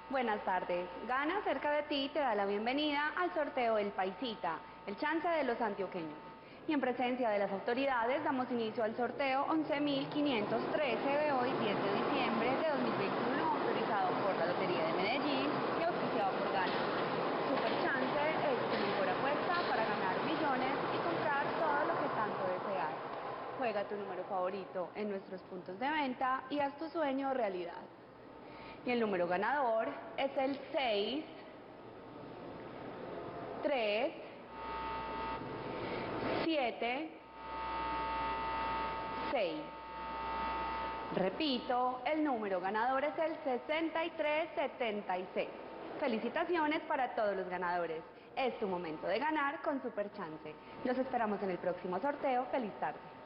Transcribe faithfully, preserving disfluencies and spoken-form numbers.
Buenas tardes. Gana cerca de ti te da la bienvenida al sorteo El Paisita, el chance de los antioqueños. Y en presencia de las autoridades damos inicio al sorteo once mil quinientos trece de hoy, diez de diciembre de dos mil veintiuno, autorizado por la Lotería de Medellín y auspiciado por Gana. Super Chance es tu mejor apuesta para ganar millones y comprar todo lo que tanto deseas. Juega tu número favorito en nuestros puntos de venta y haz tu sueño realidad. Y el número ganador es el seis, tres, siete, seis. Repito, el número ganador es el sesenta y tres setenta y seis. Felicitaciones para todos los ganadores. Es tu momento de ganar con Super Chance. Los esperamos en el próximo sorteo. Feliz tarde.